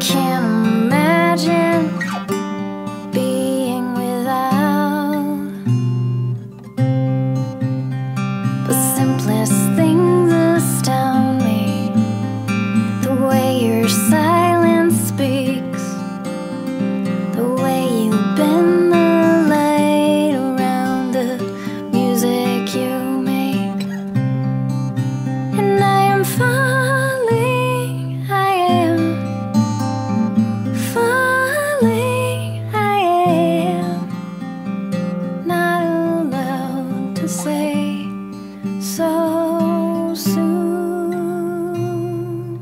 can't imagine being without. The simplest things astound me, the way your silence speaks, the way you bend the light around the music you make. And I am falling, I am falling, I am not allowed to say so soon.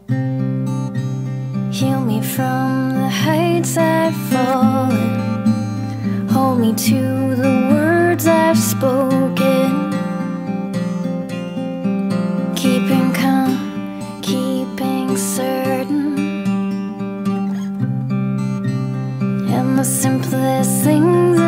Heal me from the heights I've fallen, hold me to the words I've spoken, keeping calm, keeping certain. And the simplest things